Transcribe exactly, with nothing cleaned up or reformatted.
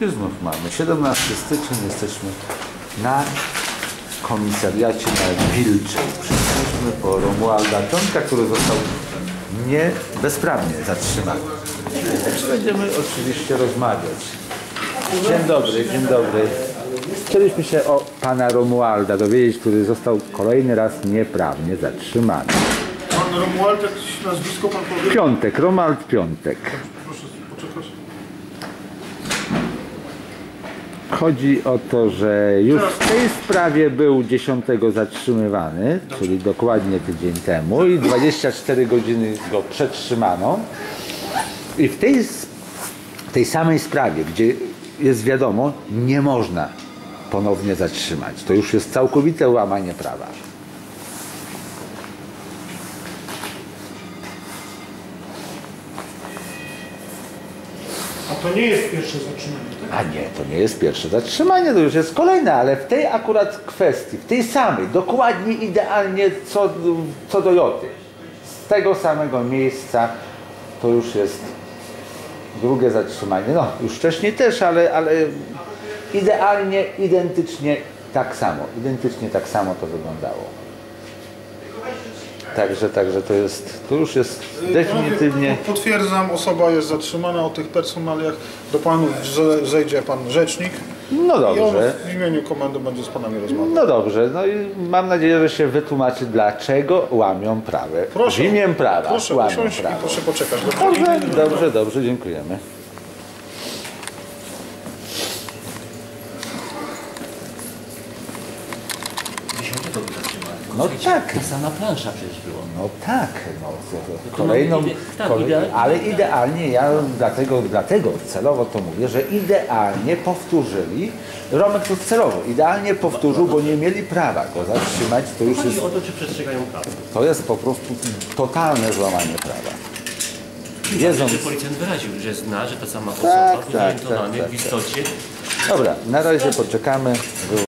I znów mamy siedemnastego stycznia, jesteśmy na komisariacie na Wilczej. Przyszliśmy po Romualda Piontka, który został nie bezprawnie zatrzymany. Będziemy oczywiście rozmawiać. Dzień dobry, dzień dobry. Chcieliśmy się o pana Romualda dowiedzieć, który został kolejny raz nieprawnie zatrzymany. Pan Romuald, jakieś nazwisko pan powie? Piątek, Romuald Piątek. Proszę poczekać. Chodzi o to, że już w tej sprawie był dziesiątego zatrzymywany, czyli dokładnie tydzień temu, i dwadzieścia cztery godziny go przetrzymano. I w tej, w tej samej sprawie, gdzie jest wiadomo, nie można ponownie zatrzymać. To już jest całkowite łamanie prawa. A to nie jest pierwsze zatrzymanie, tak? A nie, to nie jest pierwsze zatrzymanie, to już jest kolejne, ale w tej akurat kwestii, w tej samej, dokładnie idealnie co, co do joty, z tego samego miejsca, to już jest drugie zatrzymanie. No, już wcześniej też, ale, ale idealnie, identycznie tak samo, identycznie tak samo to wyglądało. Także, także to jest, to już jest definitywnie... Potwierdzam, osoba jest zatrzymana. O tych personaliach do panów zejdzie pan rzecznik. No dobrze. I on w imieniu komendy będzie z panami rozmawiał. No dobrze, no i mam nadzieję, że się wytłumaczy, dlaczego łamią prawo. Proszę, W imię prawa proszę łamią usiąść i prawo. proszę poczekać. Dobrze, dobrze, dobrze, dziękujemy. No tak. Ta sama plansza przecież była. No tak, no, kolejną, tak, kolej, idealnie. ale idealnie, ja dlatego, dlatego celowo to mówię, że idealnie powtórzyli, Romek to celowo, idealnie powtórzył, bo nie mieli prawa go zatrzymać, to już jest, Chodzi o to, czy przestrzegają prawo. to jest po prostu totalne złamanie prawa. Wiedząc... Że policjant wyraził, że zna, że ta sama osoba, Tak, tak, zorientowany tak, tak, w istocie. Dobra, na razie poczekamy.